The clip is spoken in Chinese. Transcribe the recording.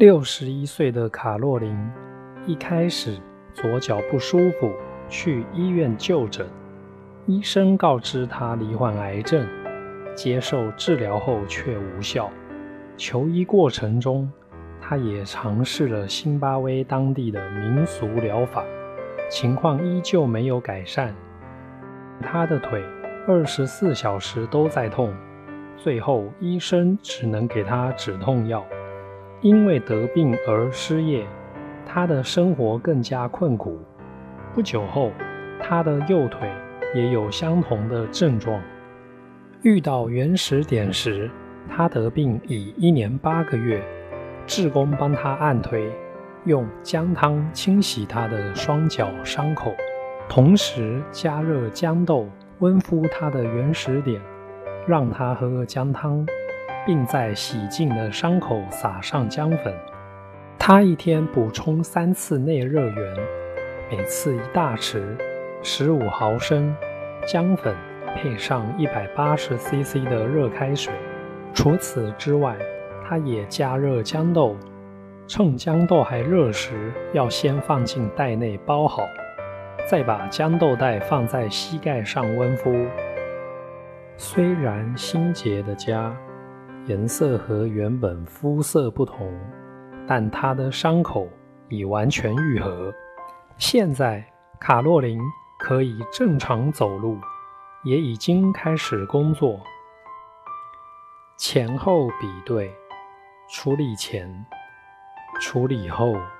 61岁的卡洛琳一开始左脚不舒服，去医院就诊。医生告知她罹患癌症，接受治疗后却无效。求医过程中，她也尝试了辛巴威当地的民俗疗法，情况依旧没有改善。她的腿24小时都在痛，最后医生只能给她止痛药。因为得病而失业，她的生活更加困苦。不久后，她的右腿也有相同的症状。遇到原始点时，她得病已1年8个月。志工帮她按推，用姜汤清洗她的双脚伤口，同时加热姜豆温敷她的原始点，让她喝姜汤，并在洗净的伤口撒上姜粉。她一天补充3次内热源，每次1大匙15毫升姜粉，配上180cc 的热开水。除此之外，她也加热姜豆，趁姜豆还热时，要先放进袋内包好，再把姜豆袋放在膝盖上温敷。虽然新结的痂颜色和原本肤色不同，但她的伤口已完全愈合。现在卡洛琳可以正常走路，也已经开始工作。前后比对，处理前、处理后。